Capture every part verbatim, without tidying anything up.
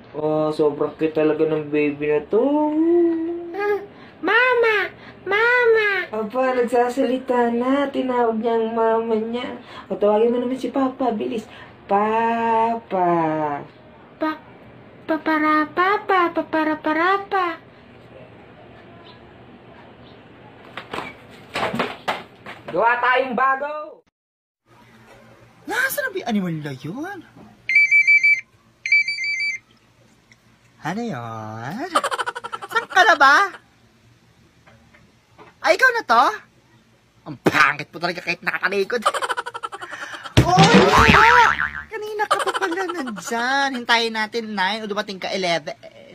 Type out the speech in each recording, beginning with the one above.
Oh, sobrang cute talaga ng baby na to. Ah, Mama! Mama! Aba, nagsasalita na. Tinawag niya ang mama niya. O, tawagin mo naman si Papa. Bilis. Papa. Pa, paparapapa, paparaparapa. Gawa tayong bago. Nasaan na ba yung animal na yun? Ano yun? Saan ka na ba? Ay, ikaw na to? Ang pangit po talaga kahit nakatalikod. Oh, yeah! Kanina ka pa pala nandyan. Hintayin natin nine o dumating ka eleven.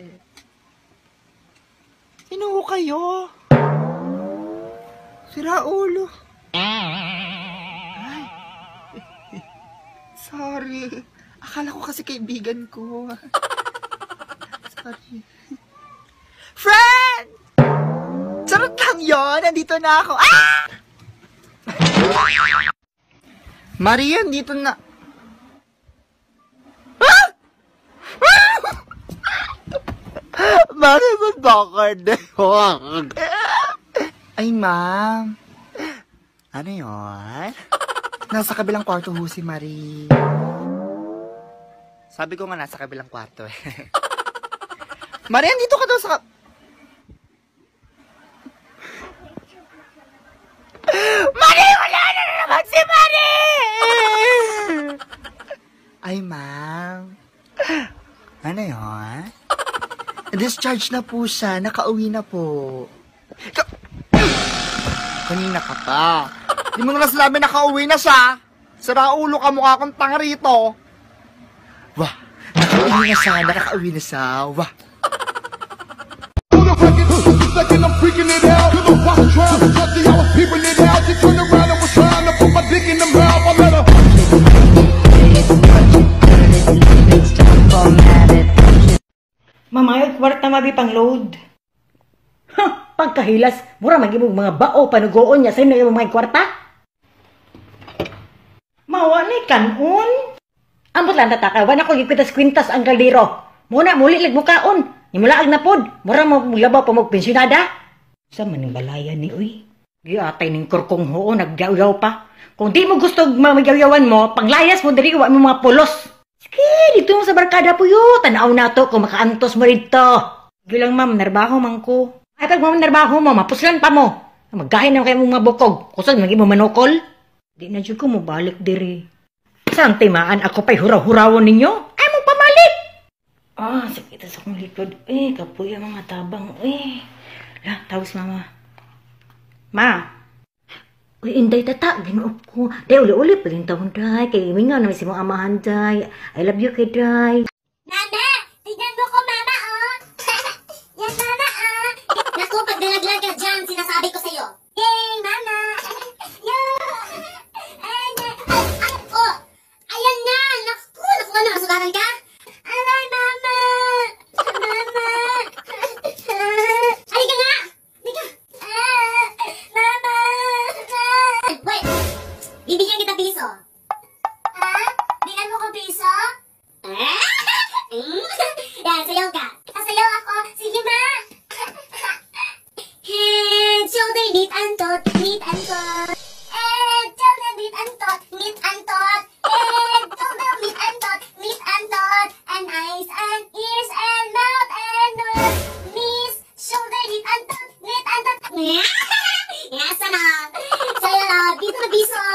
Sino kayo? Sira ulo. Ay. Sorry. Akala ko kasi kaibigan ko. Sorry. Friend! Charot lang yun. Nandito na ako. Ah! Maria, dito na. Ah! Maria, ba't bakit? Ay, ma'am. Ano yun? Nasa kabilang kwarto ho si Marie. Sabi ko nga nasa kabilang kwarto eh. Marie, dito ka daw sa... Marie, wala na naman si Marie! Ay, ma'am. Ano yun? Discharge na po siya. Nakauwi na po. Ka- Kanina ka pa. Di mo na sinabi nakauwi na siya. Sira ulo ka, mukha kang tanga rito. Wah, nakauwi na siya. Nakauwi na siya. Wah. Second, I'm freaking it out. Cause I was trying to touch it, I was peeping it out. She turned around and was trying to put my dick in the mouth. I let her. Mamayag kwarta mabi pang load. Ha, pagkahilas, mura magibog mga bao panugoon niya sa inyo yung mga kwarta. Mawa ni kanon. Ambot lang tataka, wana ko gikwintas-kwintas ang kaldero. Muna muli lig mukaon. Nimulaag na pod, mura mo maglabaw pa mo pensyonada. Sa maning balaya ni uy. Giatay ning kurkong hoo nagyaw-yaw pa. Kung di mo gusto mamagyaw-yawan mo, panglayas mo diri wa mo mga pulos. Sige, dito mo sa barkada po yun. Tanaw na to kung makaantos mo rito. Gilang ma'am, narbaho man ko. Ay, pag ma'am narbaho mo, mapuslan pa mo. Maggahin na kayo mong mabukog. Kusag, naging mo manokol. Di na dyan ko mo balik diri. Saan timaan ako pa'y huraw-hurawon ninyo? Ay, mo pamalit! Ah, sakit sa akong likod. Eh, kapuya mga tabang. Eh, lah, tawis mama. Ma! Uy, inday tata, ginuop ko. Day, uli-uli pa rin taon, day. Kaya imingaw naman si mong amahan, day. I love you, kay day. Mama! Tignan mo ko, mama, oh! Yan, mama, ah! Naku, pag nalaglag ka dyan, sinasabi ko sa'yo. Yay, mama! Yan! Ay, ay, ay, oh! Ayan na! Naku, naku, ano, nasugatan ka? Alay, mama! Mama! Halika nga! Halika! Ah, mama! Wait! Bibigyan kita piso. Ha? Bigyan mo ko piso? Ah? Yan, sayaw ka. Sayaw ako. Sige, ma. Head, shoulder, knit and tot, knit and tot. Head, shoulder, knit and tot, knit and tot. Head, shoulder, knit and tot, knit and tot. And eyes and ears and mouth and nose. Knees, shoulder, knit and tot, knit and tot. Yes, ano? Sayaw, dito na piso.